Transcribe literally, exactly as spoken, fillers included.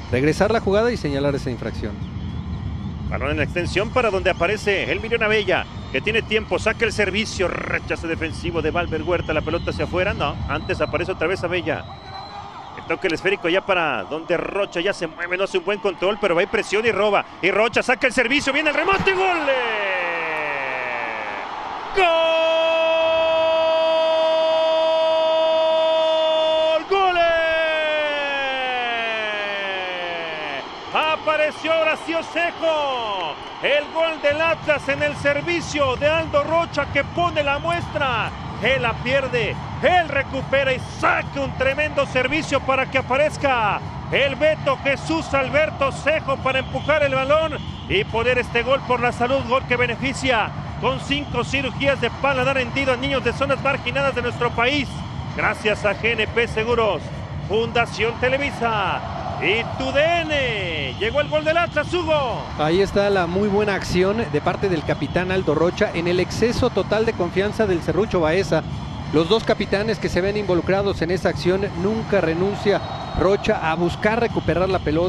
regresar la jugada y señalar esa infracción. Balón en la extensión para donde aparece el Miriam Abella, que tiene tiempo, saca el servicio, rechace defensivo de Valver Huerta, la pelota hacia afuera, no, antes aparece otra vez Abella. El toque el esférico ya para donde Rocha ya se mueve, no hace un buen control, pero va y presiona y roba. Y Rocha saca el servicio, viene el remate, ¡gol! ¡Gol! ¡Gol! Apareció Horacio Cejo, el gol del Atlas en el servicio de Aldo Rocha, que pone la muestra. Él la pierde, él recupera y saca un tremendo servicio para que aparezca el Beto Jesús Alberto Cejo para empujar el balón y poner este gol por la salud, gol que beneficia con cinco cirugías de paladar hendido a niños de zonas marginadas de nuestro país. Gracias a G N P Seguros, Fundación Televisa y tu D N. Llegó el gol del Atlas, Hugo. Ahí está la muy buena acción de parte del capitán Aldo Rocha en el exceso total de confianza del Serrucho Baeza. Los dos capitanes que se ven involucrados en esa acción, nunca renuncia Rocha a buscar recuperar la pelota.